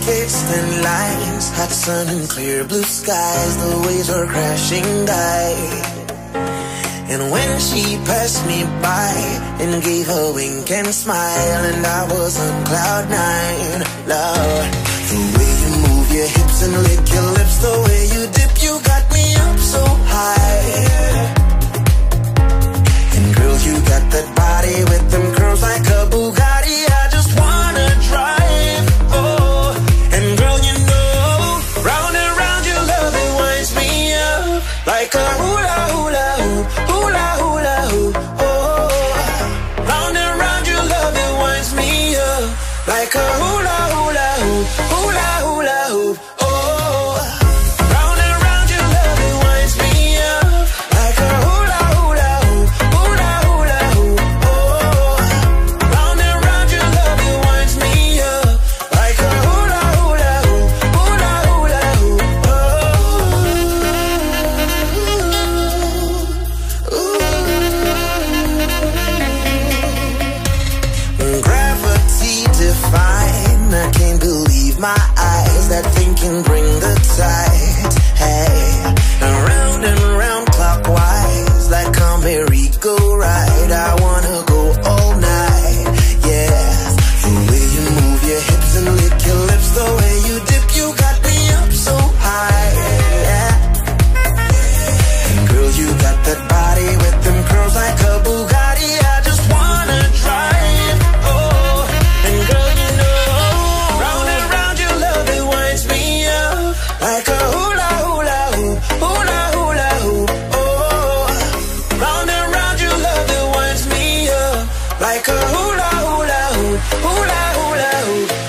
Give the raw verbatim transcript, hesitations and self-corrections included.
Rollerskates, thin lines, hot sun and clear blue skies. The waves were crashing by. And when she passed me by and gave a wink and smile, and I was on cloud nine. Love, the way you move your hips and lick your lips, the way you dip, you got me up so high. And girl, you got that body with them curls like a Bugatti. I just wanna drive, oh. And girl, you know, round and round your love, it winds me up like a hula hula hoop, hula hula hoop, oh. Round and round your love, it winds me up like a hula hula hoop, hula hula hoop, oh. Round and round your love, it winds me up like a hula hula hoop, hula hula hoop, oh. Round and round your love, it winds me up like a hula hula hoop, hula hula hoop, oh. Ooh. Gravity define, I can't believe my eyes. That thing can bring the tide. Hey, around and round clockwise, like a merry-go-ride. I wanna go all night, yeah. The way you move your hips and lick your lips, the way you dip, you got me up so high, yeah. And girl, you got that body with them curls like a Bugatti. I just wanna drive, oh. And girl, you know, round and round your love, it winds me up like a hula hula hoop, hula hula hoop, oh. Round and round your love, it winds me up like a hula hula hoop, hula hula hoop,